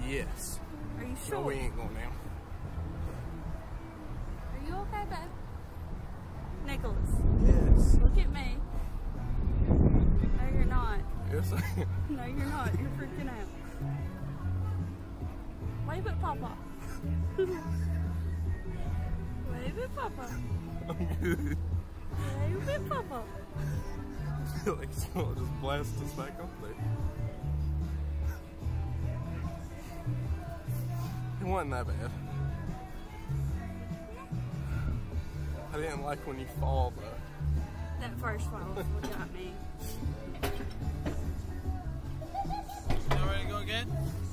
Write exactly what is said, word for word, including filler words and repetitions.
Yes. Are you sure? No, we ain't going now. Are you okay, babe? Nicholas. Yes. Look at me. No, you're not. Yes, I am. No, you're not. You're freaking out. Wave at Papa. Wave at Papa. I'm good. Wave at Papa. I feel like someone just blast us back up there. It wasn't that bad. I didn't like when you fall though. That first fall was what got me. Y'all ready to go again?